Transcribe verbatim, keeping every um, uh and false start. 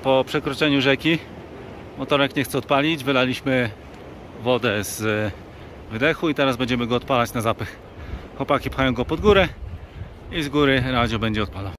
po przekroczeniu rzeki motorek nie chce odpalić. Wylaliśmy wodę z wydechu i teraz będziemy go odpalać na zapych. Chłopaki pchają go pod górę i z góry radio będzie odpalał.